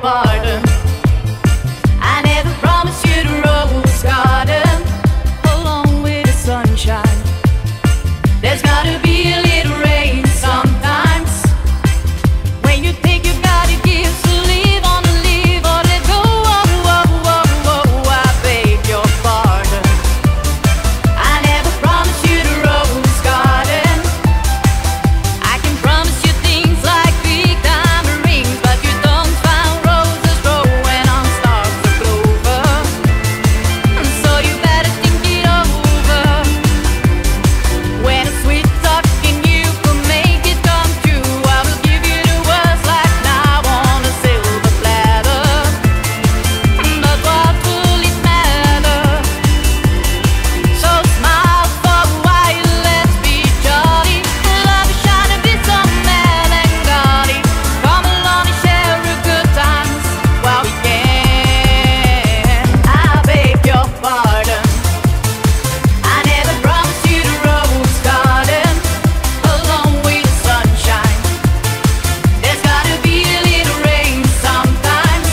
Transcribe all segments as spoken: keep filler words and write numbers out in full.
pardon. I never promised you the rose garden along with the sunshine. There's gotta be a little rain sometimes. When you think you gotta give, so leave on the leave or let go. Oh, oh, oh, oh, I beg your pardon. I never promised you the rose garden. I can promise you things like big diamond rings, but you don't find roses growing on stalks of clover. So you better think it over. When a sweet talking you could make it come true, I will give you the words like now on a silver platter. But what will it matter? So smile for a while, let's be jolly. Love is trying to be so melancholy. Come along and share a good times while we can. I beg your pardon. I never promised you the rose garden along with the sunshine. There's gotta be a little rain sometimes.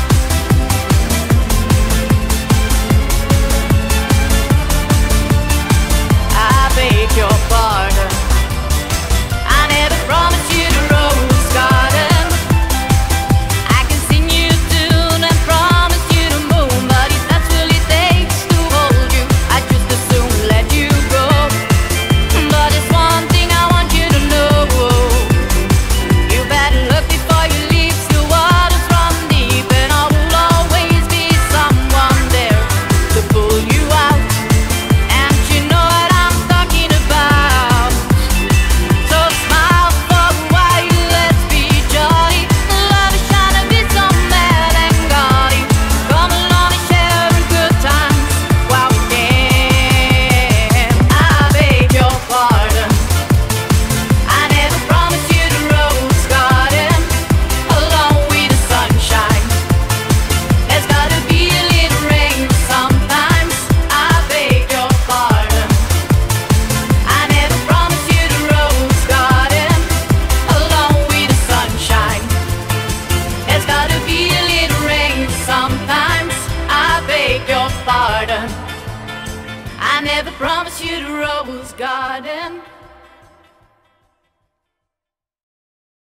I beg your pardon. I never promised you the rose garden. I can sing you a tune and promise you the moon, but if that's what it takes to hold you, I'd just as soon let you go. But there's one thing I want you to know. You better look before you leave. Still waters run deep, and I will always be someone there to pull you out. And you know what I'm talking about. So smile for a while, let's be jolly. Love is trying to be so melancholy. Come along and share a good times while we can. I beg your pardon. I never promised you the rose garden along with the sunshine. There's gotta be a little rain sometimes. I beg your pardon. I never promised you the rose garden along with the sunshine. There's gotta be a little rain sometimes. I beg your pardon. I never promised you the rose garden